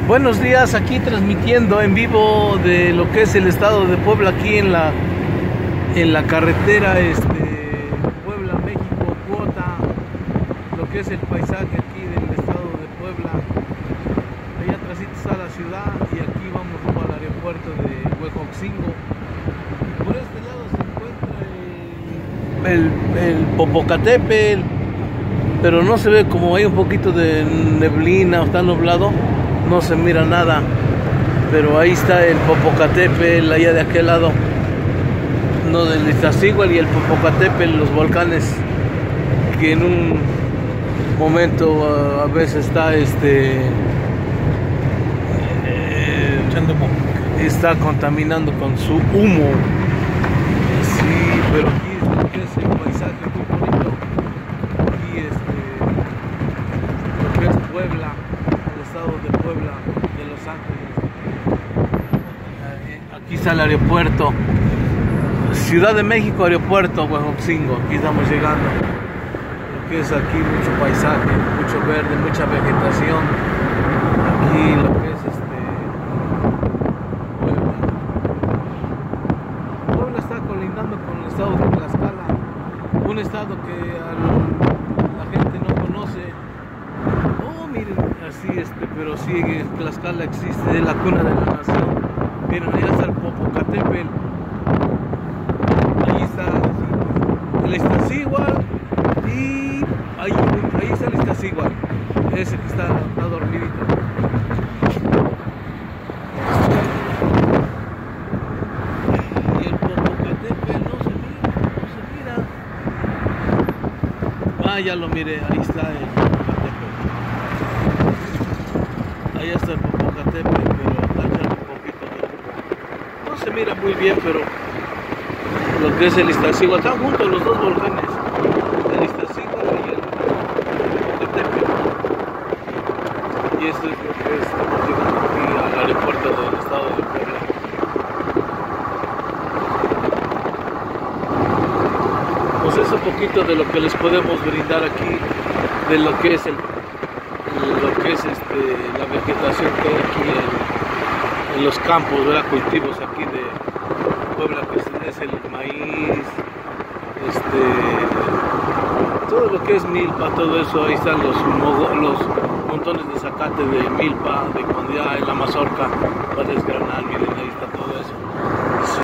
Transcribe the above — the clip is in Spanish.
Buenos días, aquí transmitiendo en vivo de lo que es el estado de Puebla, aquí en la carretera Puebla, México, Cuota, lo que es el paisaje aquí del estado de Puebla. Allá atrás está la ciudad y aquí vamos rumbo al aeropuerto de Huejotzingo. Por este lado se encuentra el Popocatépetl, pero no se ve, como hay un poquito de neblina o está nublado, no se mira nada, pero ahí está el Popocatépetl, allá de aquel lado, no, del Iztaccíhuatl y el Popocatépetl, los volcanes que en un momento a veces está está contaminando con su humo. Sí, pero aquí es el paisaje muy bonito. Aquí lo que es Puebla, el estado de Puebla, de Los Ángeles. Aquí está el aeropuerto, Ciudad de México, aeropuerto Huejotzingo. Aquí estamos llegando. Lo que es aquí mucho paisaje, mucho verde, mucha vegetación. Aquí lo que es Puebla está colindando con el estado de Tlaxcala, un estado que la gente no conoce. Oh, miren, así pero sí, Tlaxcala existe, es la cuna de la nación. Miren, allá está el Popocatépetl, ahí está el Iztaccíhuatl y ahí está el Iztaccíhuatl, ese que está dormidito. Y el Popocatépetl no se mira. Ah, ya lo miré, ahí está el Popocatépetl. Ahí está el Popocatépetl, pero está un poquito no se mira muy bien, pero lo que es el Iztaccíhuatl, están juntos los dos volcanes, el Iztaccíhuatl y el Popocatépetl. Y esto es lo que estamos llegando aquí al aeropuerto del estado de Puebla. Pues es un poquito de lo que les podemos brindar aquí, de lo que es la vegetación que hay aquí en los campos, ¿verdad? Cultivos aquí de Puebla, que es el maíz, todo lo que es milpa, todo eso. Ahí están los montones de zacate de milpa, de cuando ya en la mazorca va a desgranar. Miren, ahí está